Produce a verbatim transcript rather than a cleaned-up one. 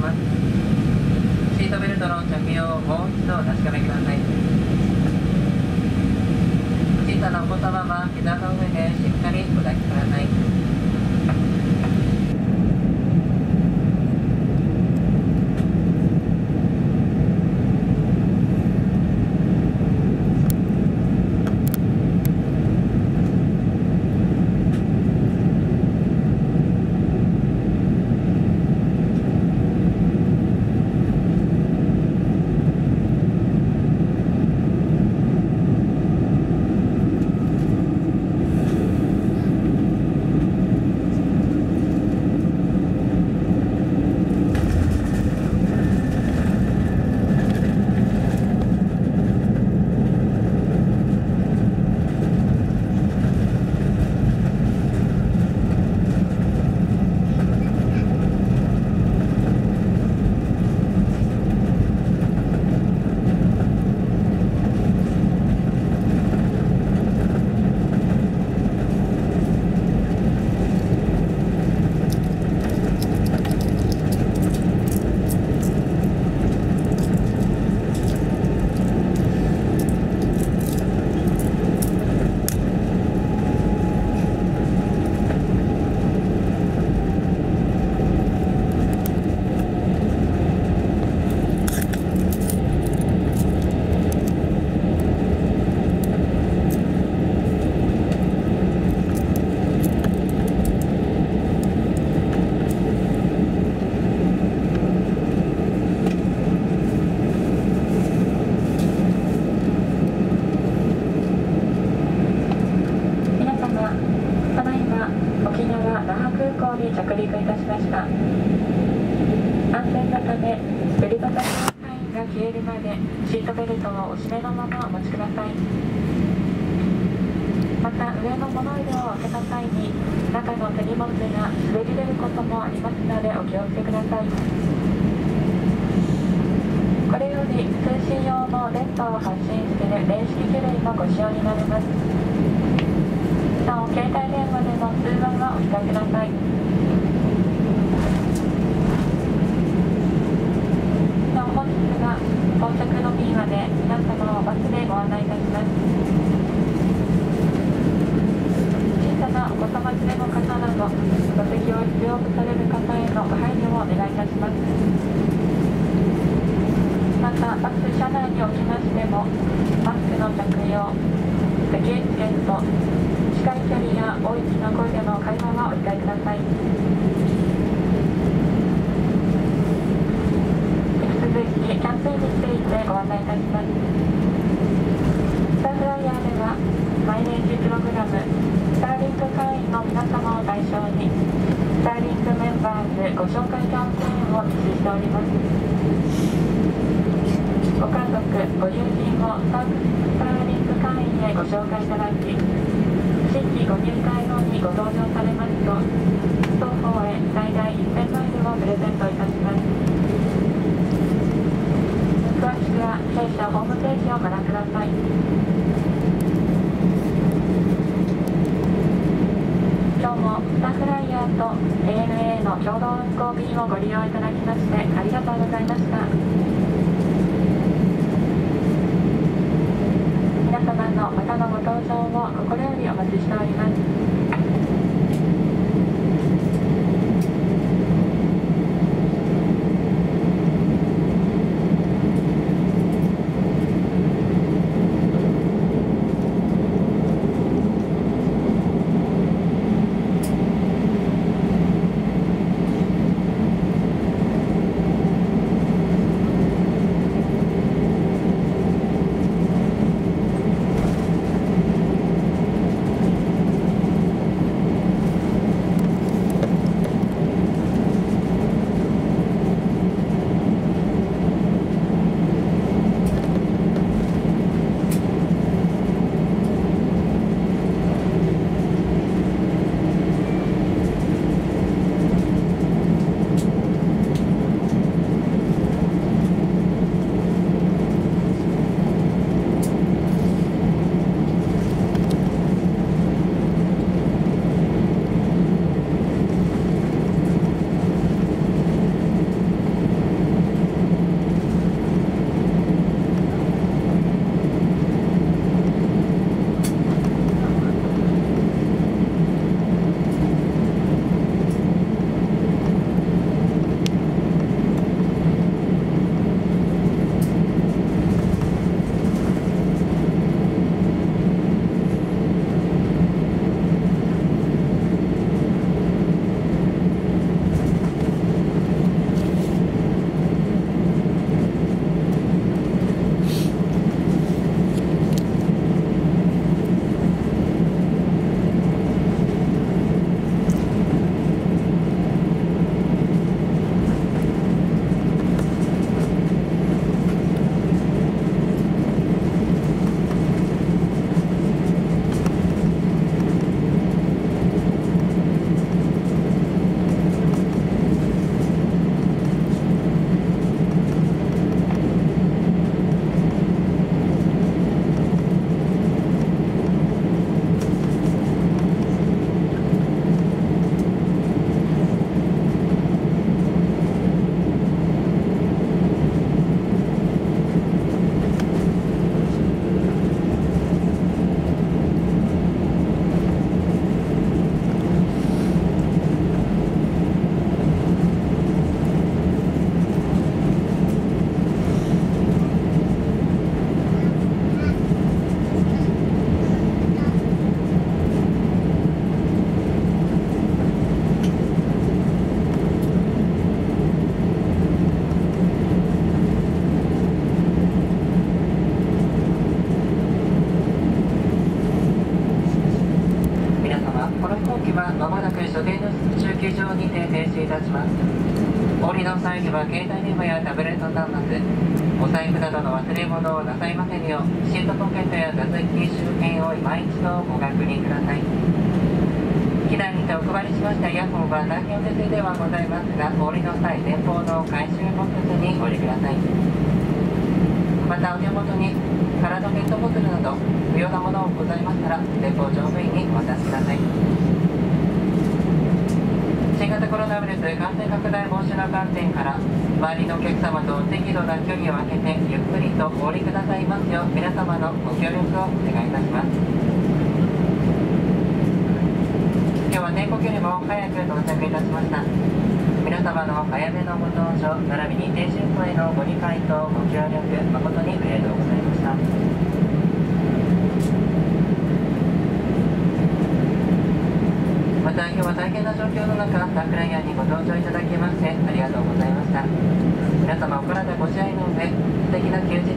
ます。シートベルトの着用をもう一度お確かめください。小さなお子様は膝の上でしっかりお抱きください。着陸いたしました。安全のためベルトサインが消えるまでシートベルトをお締めのままお待ちください。また上の物入れを開けた際に中の手荷物が滑り出ることもありますのでお気をつけください。これより通信用の電波を発信する電子機器類もご使用になります。なお携帯電話での通話はお控えください。本日は到着ロビーまで皆様をバスでご案内いたします。小さなお子様連れの方など座席を必要とされる方へのご配慮をお願いいたします。またバス車内におきましてもマスクの着用、咳エチケット、近い距離や大きな声での会話はお控えください。キャンペーンについてご案内いたします。スターフライヤーではマイレージプログラムスターリング会員の皆様を対象にスターリングメンバーズご紹介キャンペーンを実施しております。ご家族、ご友人をスターリング会員へご紹介いただき、新規ご入会後にご搭乗されますと双方へ最大せんマイルをプレゼントいたします。詳しくは弊社ホームページをご覧ください。今日もスターフライヤーと エーエヌエー の共同運航便をご利用いただきましてありがとうございました。皆様のまたのご搭乗を心よりお待ちしております。 際には携帯電話やタブレット端末、お財布などの忘れ物をなさいませんよう、シートポケットや座席周辺を今一度ご確認ください。機内にてお配りしましたイヤホンは大変お手数ではございますが、お降りの際、前方の回収ボックスにお入れください。また、お手元に空のペットボトルなど不要なものをございましたら、前方乗務員にお渡しください。新型コロナウイルス感染拡大防止の観点から、周りのお客様と適度な距離を空けてゆっくりとお降りくださいますよう、皆様のご協力をお願いいたします。今日は定刻よりも早く到着いたしました。皆様の早めのご搭乗並びに停止運行へのご理解とご協力誠にありがとうございました。また今日は大変な状況の中、ラフライヤーにご搭乗いただきましてありがとうございました。皆様お体ご自愛の上、素敵な休日